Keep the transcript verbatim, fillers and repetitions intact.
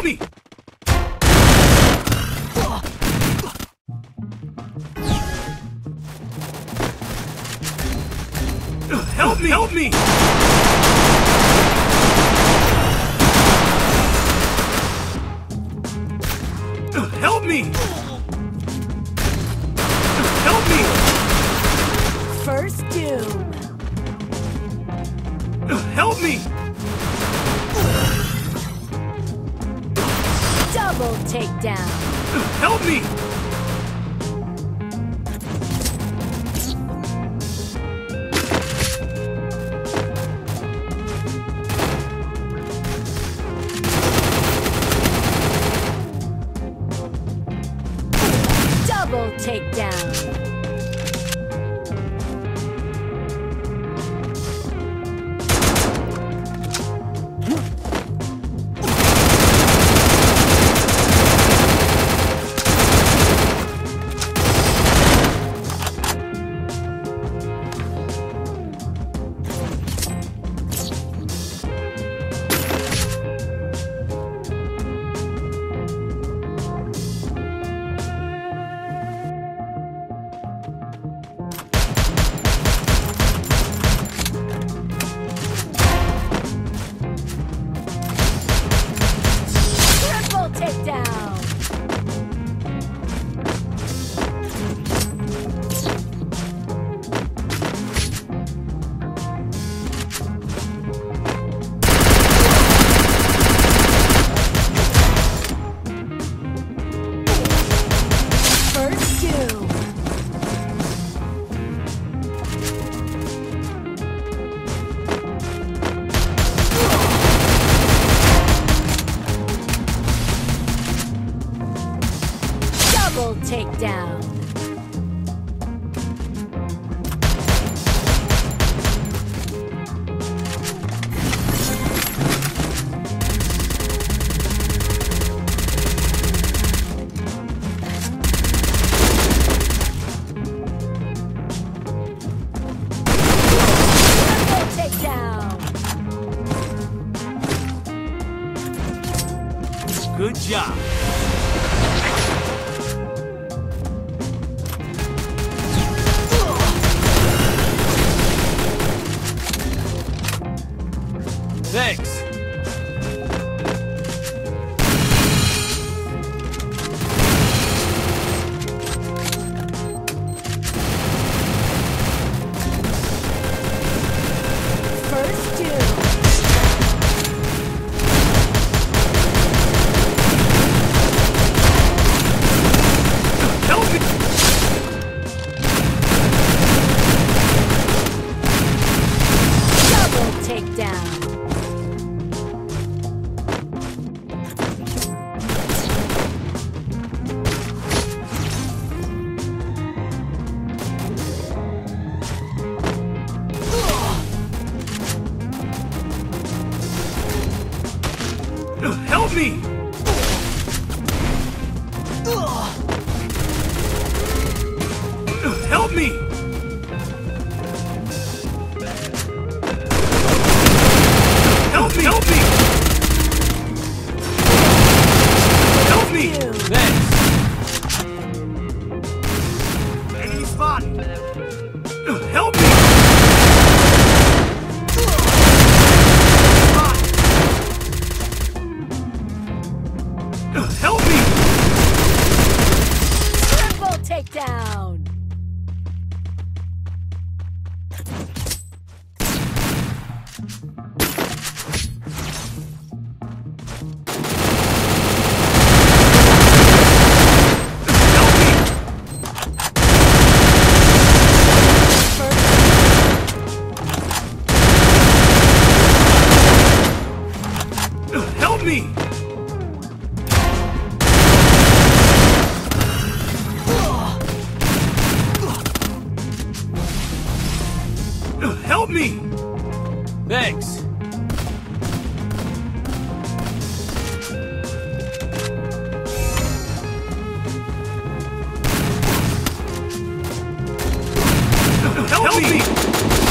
me! Help me! Help me! Help me! Help me! First doom. Help me! Double takedown. Help me! Double takedown. Takedown. First doom. Double takedown. Double takedown. Good job. Thanks. First doom. Help me! Double takedown. Help me! Help me! Help me! Help me! Help me! Thanks. Enemy spotted. Help me! Help me! Triple takedown. Help me! Help me! Thanks. Help me!